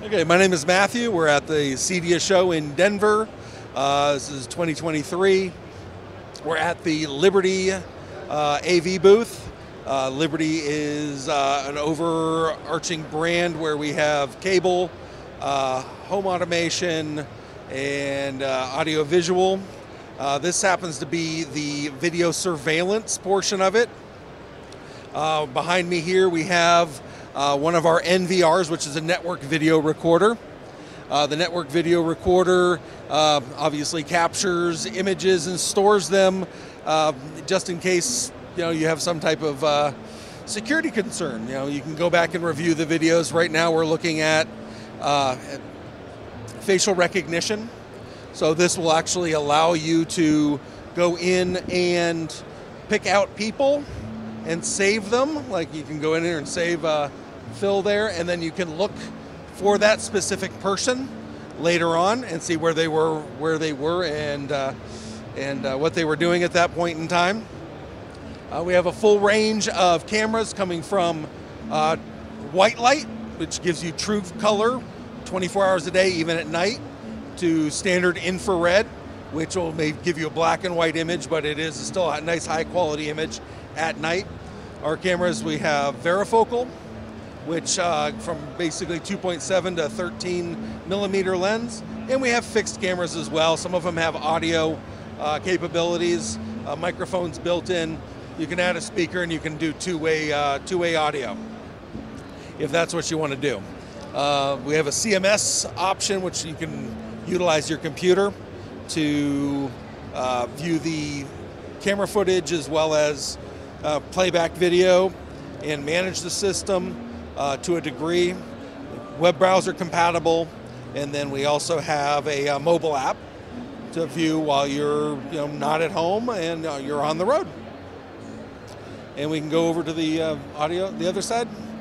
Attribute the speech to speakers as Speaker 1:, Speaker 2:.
Speaker 1: Okay, my name is Matthew. We're at the CEDIA show in Denver. This is 2023. We're at the Liberty AV booth. Liberty is an overarching brand where we have cable, home automation, and audio-visual. This happens to be the video surveillance portion of it. Behind me here we have one of our NVRs, which is a network video recorder. The network video recorder obviously captures images and stores them just in case you have some type of security concern. You can go back and review the videos. Right now we're looking at facial recognition. So this will actually allow you to go in and pick out people and save them. Like you can go in here and save Phil there, and then you can look for that specific person later on and see where they were and what they were doing at that point in time. We have a full range of cameras coming from white light, which gives you true color 24 hours a day, even at night, to standard infrared, which may give you a black and white image, but it is still a nice high quality image at night. Our cameras, we have varifocal, which from basically 2.7 to 13 millimeter lens, and we have fixed cameras as well. Some of them have audio capabilities, microphones built in. You can add a speaker and you can do two-way audio if that's what you want to do. We have a CMS option, which you can utilize your computer to view the camera footage as well as playback video and manage the system to a degree. Web browser compatible, and then we also have a mobile app to view while you're not at home and you're on the road. And we can go over to the audio, the other side.